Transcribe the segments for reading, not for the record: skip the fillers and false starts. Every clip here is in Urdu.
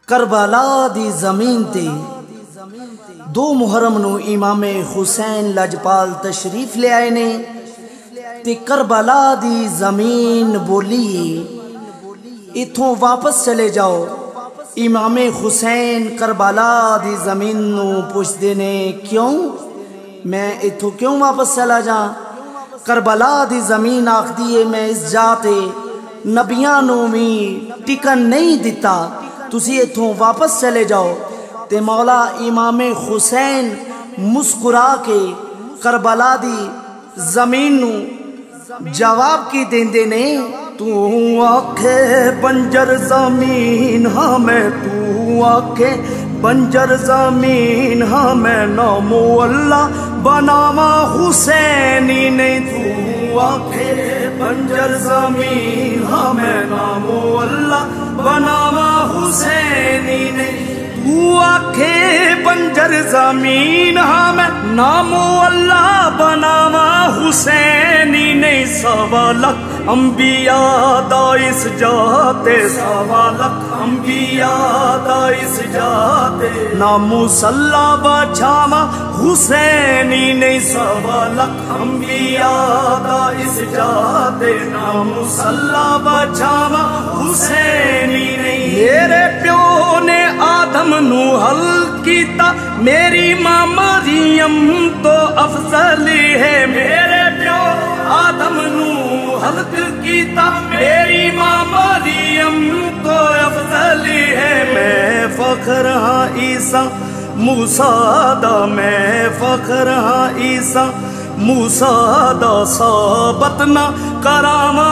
کربلا دی زمین تے 2 محرم نو امام حسین لجپال تشریف لے آئے نے تے کربلا دی زمین بولی اتھوں واپس چلے جاؤ۔ امام حسین کربلا دی زمین نو پوچھ دینے کیوں میں اتھوں کیوں واپس چلا جا؟ کربلا دی زمین آکھ دیئے میں اس جاتے نبیاں نو بھی ٹکن نہیں دیتا، تسی اتھوں واپس چلے جاؤ۔ تے مولا امام حسین مسکرا کے کربلا دی زمین نو جواب کی دیندے نے تو آکھے بنجر زمین ہاں میں، تو آکھے بنجر زمین ہاں میں، نامو اللہ بناوا حسینی نہیں، تو آکھے بنجر زمین ہاں میں، نامو اللہ بناوا حسینی نہیں، تو آکھے بنجر زمین ہاں میں، نامو اللہ بناوا حسینی نہیں، 1.25 لاکھ انبیاء دا اس جاتے، 1.25 لاکھ انبیاء دا اس جاتے، نامو صلی بچاوا حسینی نہیں، 1.25 لاکھ انبیاء دا اس جاتے، نامو صلی بچاوا حسینی نہیں۔ میرے پیو نے آدم نو حل کیتا، میری ماں مریم تو افضل ہے، میرے پیو آدم نو حل کیتا، میری ماں مریم تو افضل ہے، میں فخر ہاں عیسیٰ موسیٰ دا، میں فخر ہاں عیسیٰ موسیٰ دا، ثابت نہ کراما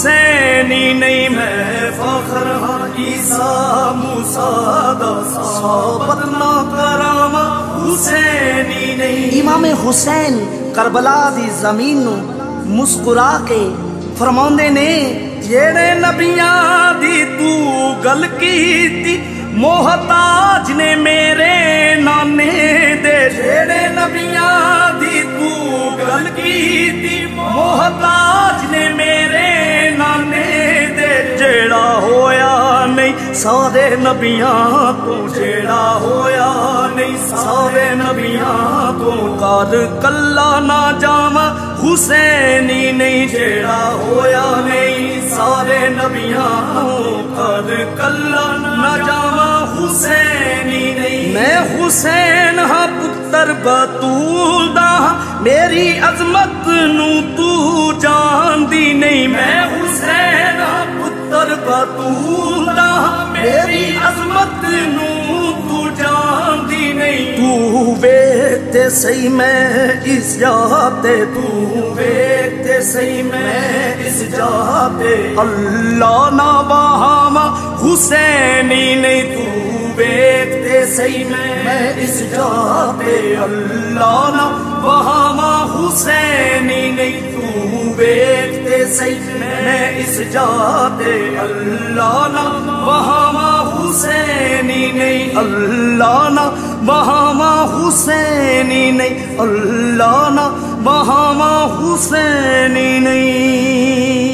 حسینی نہیں، میں فخر ہاں عیسیٰ موسیٰ دا، ثابت نہ کراما حسینی نہیں۔ امام حسین کربلا دی زمین نو مسکرا کے فرماندے نے جیڑے نبیاں دی تو گل کیتی، محتاج نے میرے نانے دے، جیڑے نبیاں دی تو گل کیتی، محتاج نے میرے نانے دے، جیڑا ہویا نہیں سارے نبیاں تو، جیڑا ہویا نہیں سارے نبیاں تو، کر کلا نہ جاواں حسینی نہیں، جیڑا ہویا نہیں سارے نبیاں تو، کر کلا نہ جاواں حسینی نہیں۔ میں حسین ہاں پتر بطول دا، میری عظمت نو تو جاندی نہیں، میں حسین ہاں پتر بطول دا، میری عظمت نو تو جاندی نہیں، تو ویکھتے صحیح میں اس جاتے، تو ویکھتے صحیح میں اس جاتے، اللہ نہ بہاوا حسینی نہیں، تو ویکھتے صحیح میں اس جاتے، اللہ نہ بہاوا حسینی نہیں، تو ویکھتے صحیح میں اس جاتے، اللہ نہ بہاوا حسینی نہیں، اللہ نہ بہاوا حسینی نہیں، اللہ نہ بہاوا حسینی نہیں۔